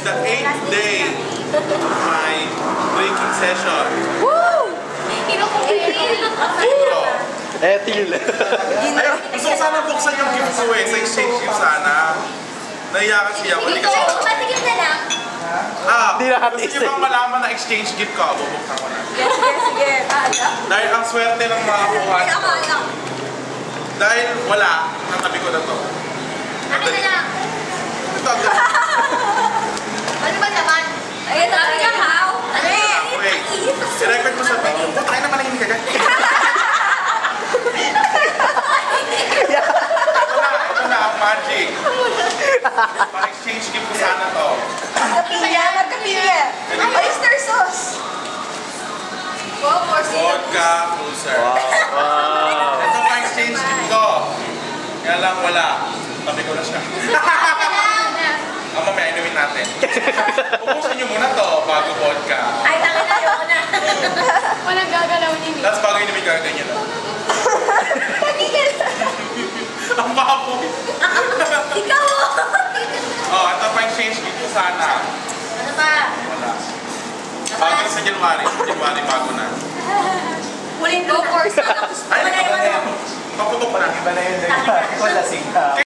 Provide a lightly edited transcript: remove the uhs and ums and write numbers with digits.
the 8th day of my drinking session. Woo! Etil. Ay, gusto ko sana buksan yung gift ko eh. Sa exchange gift sana. Naiya kasi ako. Hindi kasi ako. Matigil na lang. Hindi lahat gusto nyo bang malaman na exchange gift ko? Bubuksan ko na. Sige. Dahil ang swerte ng mga kuhan ko. Dahil wala, natabi ko na to. Akin na lang. Ito agad. Ano ba naman? Ayun na lang how? Wait. I-record mo sa video. Puta kayo naman ang hindi kagad. Ito na ang magic. Pa-exchange gift ko sana to. Magkapilya. Oyster sauce. Vodka cruiser. Wow. Ito pa-exchange gift ko. Kaya lang wala. Tabi ko na siya. Mamaya inumin natin. Ubusin nyo muna to bago vodka. Ay, tangin na yun na. Walang gagalaw niyo. Tapos bago inumin gagawin nyo na. Ang baboy. Ikaw! Oh, ito pa-exchange gift ko sana. Ano ba? Wala. Bago sa January. January bago na. Huling go for sa. Ay, paputok na. Iba na yun. Wala sing